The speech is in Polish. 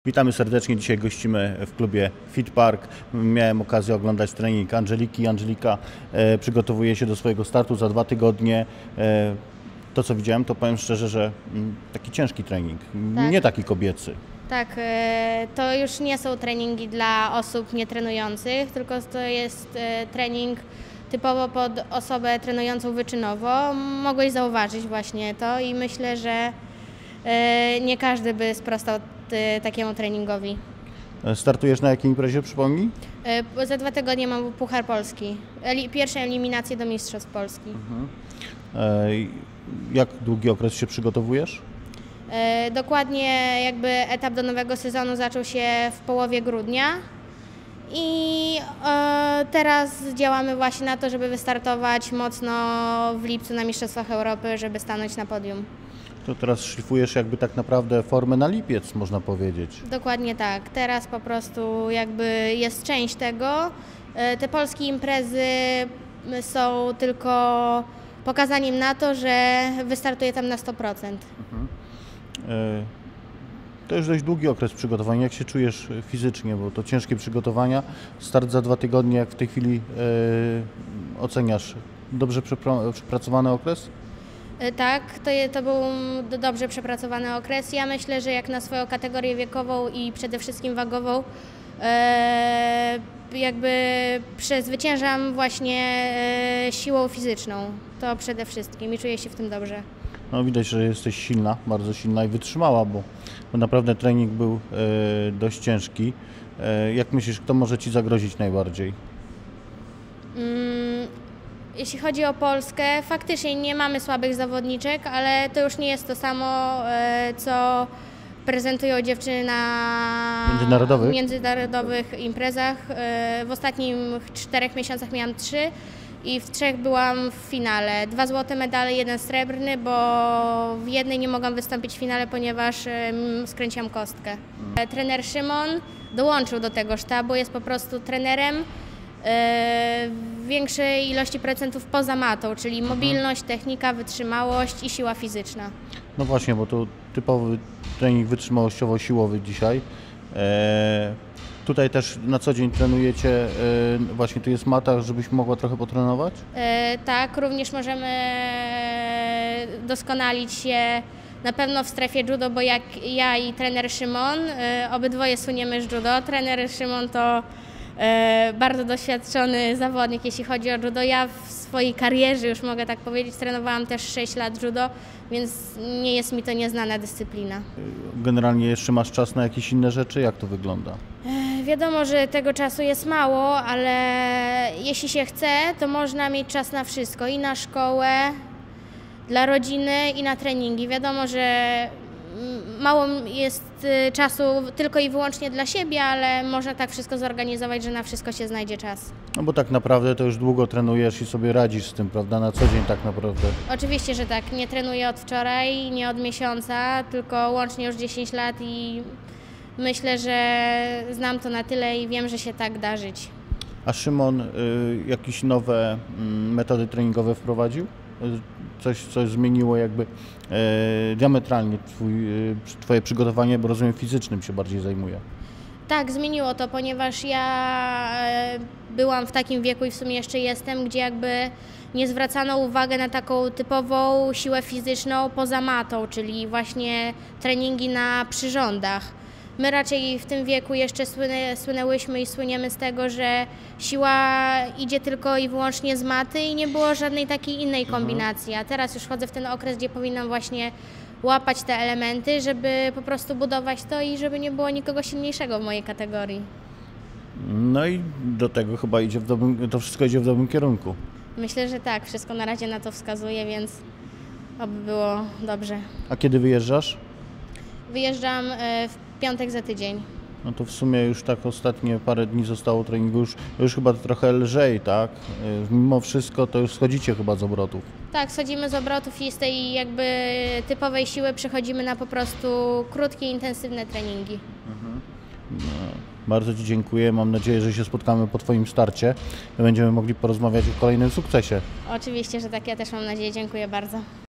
Witamy serdecznie. Dzisiaj gościmy w klubie Fit Park. Miałem okazję oglądać trening Angeliki. Angelika przygotowuje się do swojego startu za 2 tygodnie. To co widziałem, to powiem szczerze, że taki ciężki trening, Tak. nie taki kobiecy. Tak, to już nie są treningi dla osób nietrenujących, tylko to jest trening typowo pod osobę trenującą wyczynowo. Mogłeś zauważyć właśnie to i myślę, że nie każdy by sprostał takiemu treningowi. Startujesz na jakiej imprezie, przypomnij? Za 2 tygodnie mam Puchar Polski, pierwsze eliminacje do Mistrzostw Polski. Jak długi okres się przygotowujesz? Dokładnie jakby etap do nowego sezonu zaczął się w połowie grudnia i teraz działamy właśnie na to, żeby wystartować mocno w lipcu na Mistrzostwach Europy, żeby stanąć na podium. To teraz szlifujesz jakby tak naprawdę formę na lipiec, można powiedzieć. Dokładnie tak. Teraz po prostu jakby jest część tego. Te polskie imprezy są tylko pokazaniem na to, że wystartuję tam na 100%. To już dość długi okres przygotowania. Jak się czujesz fizycznie, bo to ciężkie przygotowania. Start za 2 tygodnie, jak w tej chwili oceniasz? Dobrze przepracowany okres? Tak, to był dobrze przepracowany okres. Ja myślę, że jak na swoją kategorię wiekową i przede wszystkim wagową jakby przezwyciężam właśnie siłą fizyczną. To przede wszystkim i czuję się w tym dobrze. No, widać, że jesteś silna, bardzo silna i wytrzymała, bo naprawdę trening był dość ciężki. Jak myślisz, kto może Ci zagrozić najbardziej? Jeśli chodzi o Polskę, faktycznie nie mamy słabych zawodniczek, ale to już nie jest to samo, co prezentują dziewczyny na międzynarodowych imprezach. W ostatnich 4 miesiącach miałam 3 i w 3 byłam w finale. 2 złote medale, 1 srebrny, bo w jednej nie mogłam wystąpić w finale, ponieważ skręciłam kostkę. Trener Szymon dołączył do tego sztabu, jest po prostu trenerem większej ilości procentów poza matą, czyli mobilność, technika, wytrzymałość i siła fizyczna. No właśnie, bo to typowy trening wytrzymałościowo-siłowy dzisiaj. Tutaj też na co dzień trenujecie, właśnie tu jest mata, żebyś mogła trochę potrenować? Tak, również możemy doskonalić się na pewno w strefie judo, bo jak ja i trener Szymon, obydwoje słyniemy z judo. Trener Szymon to bardzo doświadczony zawodnik, jeśli chodzi o judo. Ja w swojej karierze, już mogę tak powiedzieć, trenowałam też 6 lat judo, więc nie jest mi to nieznana dyscyplina. Generalnie jeszcze masz czas na jakieś inne rzeczy? Jak to wygląda? Wiadomo, że tego czasu jest mało, ale jeśli się chce, to można mieć czas na wszystko i na szkołę, dla rodziny i na treningi. Wiadomo, że mało jest czasu tylko i wyłącznie dla siebie, ale można tak wszystko zorganizować, że na wszystko się znajdzie czas. No bo tak naprawdę to już długo trenujesz i sobie radzisz z tym, prawda? Na co dzień tak naprawdę. Oczywiście, że tak. Nie trenuję od wczoraj, nie od miesiąca, tylko łącznie już 10 lat i myślę, że znam to na tyle i wiem, że się tak da żyć. A Szymon jakieś nowe metody treningowe wprowadził? Coś zmieniło jakby diametralnie Twoje przygotowanie, bo rozumiem fizycznym się bardziej zajmuje. Tak, zmieniło to, ponieważ ja byłam w takim wieku i w sumie jeszcze jestem, gdzie jakby nie zwracano uwagi na taką typową siłę fizyczną poza matą, czyli właśnie treningi na przyrządach. My raczej w tym wieku jeszcze słynęłyśmy i słyniemy z tego, że siła idzie tylko i wyłącznie z maty i nie było żadnej takiej innej kombinacji. A teraz już wchodzę w ten okres, gdzie powinnam właśnie łapać te elementy, żeby po prostu budować to i żeby nie było nikogo silniejszego w mojej kategorii. No i do tego chyba to wszystko idzie w dobrym kierunku. Myślę, że tak. Wszystko na razie na to wskazuje, więc oby było dobrze. A kiedy wyjeżdżasz? Wyjeżdżam w piątek za tydzień. No to w sumie już tak ostatnie parę dni zostało treningu, już chyba trochę lżej, tak? Mimo wszystko to już schodzicie chyba z obrotów. Tak, schodzimy z obrotów i z tej jakby typowej siły przechodzimy na po prostu krótkie, intensywne treningi. No, bardzo Ci dziękuję. Mam nadzieję, że się spotkamy po Twoim starcie i będziemy mogli porozmawiać o kolejnym sukcesie. Oczywiście, że tak. Ja też mam nadzieję. Dziękuję bardzo.